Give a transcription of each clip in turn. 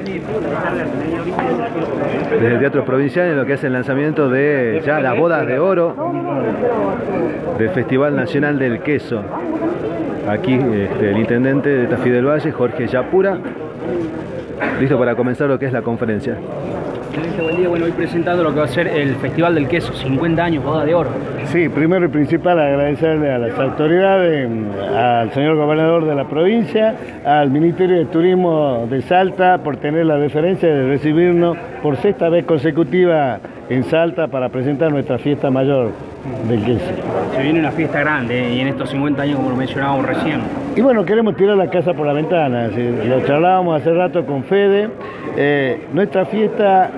Desde el Teatro Provincial, en lo que es el lanzamiento de ya las bodas de oro del Festival Nacional del Queso. Aquí el intendente de Tafí del Valle, Jorge Yapura, listo para comenzar lo que es la conferencia. Buen día, bueno, hoy presentando lo que va a ser el Festival del Queso, 50 años, boda de oro. Sí, primero y principal agradecerle a las autoridades, al señor gobernador de la provincia, al Ministerio de Turismo de Salta por tener la deferencia de recibirnos por sexta vez consecutiva en Salta para presentar nuestra fiesta mayor del queso. Se viene una fiesta grande y en estos 50 años, como lo mencionábamos recién. Y bueno, queremos tirar la casa por la ventana, ¿sí? Lo charlábamos hace rato con Fede. Nuestra fiesta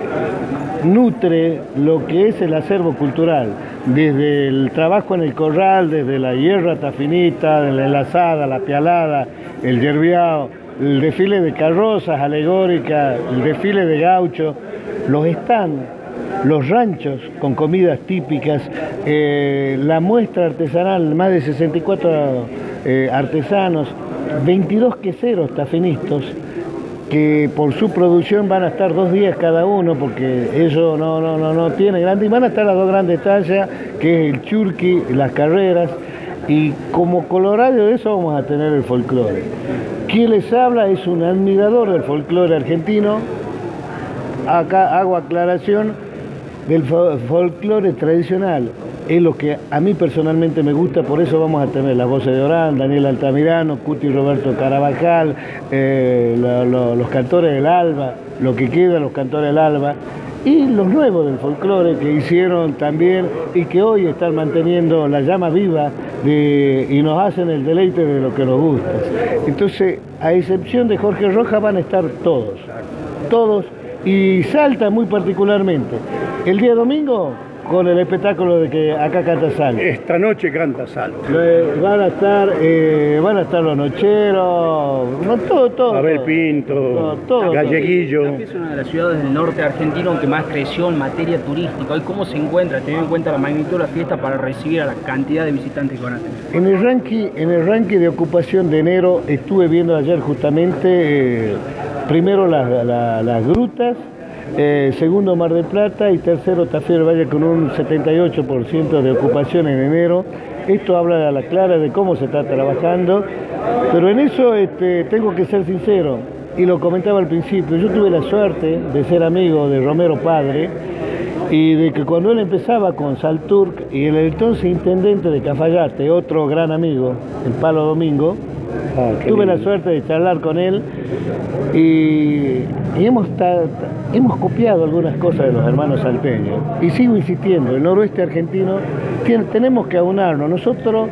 nutre lo que es el acervo cultural, desde el trabajo en el corral, desde la hierra tafinita, de la enlazada, la pialada, el yerbiao, el desfile de carrozas alegóricas, el desfile de gaucho, los stands, los ranchos con comidas típicas, la muestra artesanal, más de 64 artesanos, 22 queseros tafinistas, que por su producción van a estar 2 días cada uno, porque ellos no tienen grandes, y van a estar las 2 grandes tallas, que es el churqui y las carreras, y como colorado de eso vamos a tener el folclore. Quien les habla es un admirador del folclore argentino. Acá hago aclaración del folclore tradicional. Es lo que a mí personalmente me gusta, por eso vamos a tener las voces de Orán, Daniel Altamirano, Cuti Roberto Carabajal, los cantores del Alba, lo que queda, los cantores del Alba, y los nuevos del folclore que hicieron también y que hoy están manteniendo la llama viva y nos hacen el deleite de lo que nos gusta. Entonces, a excepción de Jorge Rojas, van a estar todos, y Salta muy particularmente. El día domingo, con el espectáculo de que acá canta Salta. Esta noche canta Salta. Van a estar los nocheros, todo. Abel Pinto, todo. Galleguillo. Tafí es una de las ciudades del norte argentino que más creció en materia turística. Hoy, ¿cómo se encuentra, teniendo en cuenta la magnitud de la fiesta, para recibir a la cantidad de visitantes que van a tener? En el ranking de ocupación de enero estuve viendo ayer justamente, primero las grutas, segundo Mar del Plata y tercero Tafí del Valle con un 78% de ocupación en enero. Esto habla a la clara de cómo se está trabajando, pero en eso tengo que ser sincero, y lo comentaba al principio. Yo tuve la suerte de ser amigo de Romero Padre, y de que cuando él empezaba con Salturk y el entonces intendente de Cafayate, otro gran amigo, el Palo Domingo, tuve la suerte de charlar con él y hemos copiado algunas cosas de los hermanos salteños. Y sigo insistiendo, el noroeste argentino tenemos que aunarnos. Nosotros,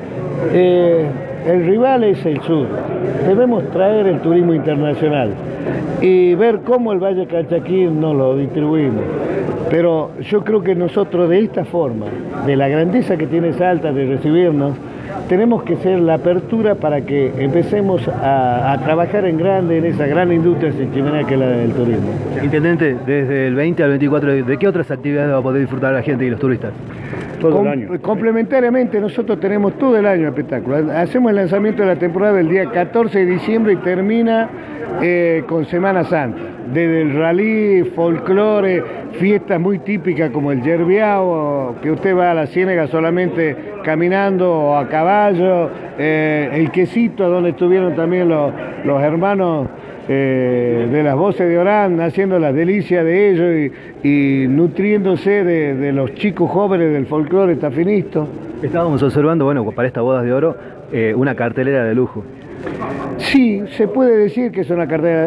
el rival es el sur. Debemos traer el turismo internacional y ver cómo el Valle Calchaquí nos lo distribuimos. Pero yo creo que nosotros, de esta forma, de la grandeza que tiene Salta de recibirnos, tenemos que ser la apertura para que empecemos a trabajar en grande en esa gran industria sin chimenea que es la del turismo. Intendente, desde el 20 al 24, ¿de qué otras actividades va a poder disfrutar la gente y los turistas? Todo el año. Complementariamente, nosotros tenemos todo el año espectáculo. Hacemos el lanzamiento de la temporada el día 14 de diciembre y termina con Semana Santa. Desde el rally, folclore, fiestas muy típicas como el yerbiao, que usted va a la ciénaga solamente caminando o a caballo, el quesito, donde estuvieron también los hermanos de las voces de Orán, haciendo las delicias de ellos y nutriéndose de los chicos jóvenes del folclore tafinista. Estábamos observando, bueno, para estas bodas de oro, una cartelera de lujo. Sí, se puede decir que es una cartera.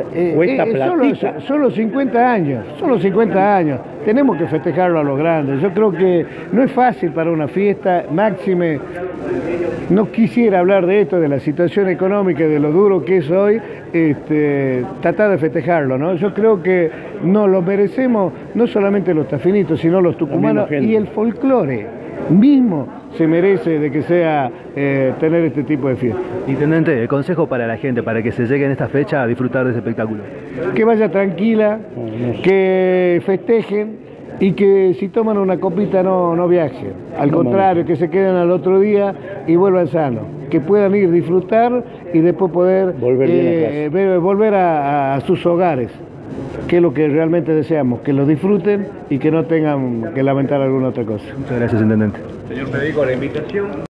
Son los 50 años. Tenemos que festejarlo a los grandes. Yo creo que no es fácil para una fiesta, máxime. No quisiera hablar de esto, de la situación económica, de lo duro que es hoy, tratar de festejarlo, ¿no? Yo creo que no lo merecemos, no solamente los tafinitos, sino los tucumanos, y el folclore mismo se merece de que sea tener este tipo de fiesta. Intendente, el consejo para la gente, para que se llegue en esta fecha a disfrutar de ese espectáculo. Que vaya tranquila, que festejen y que si toman una copita no viajen. Al contrario, que se queden al otro día y vuelvan sanos. Que puedan ir, disfrutar y después poder volver a sus hogares. que es lo que realmente deseamos, que lo disfruten y que no tengan que lamentar alguna otra cosa. Muchas gracias, intendente. Señor Federico, la invitación.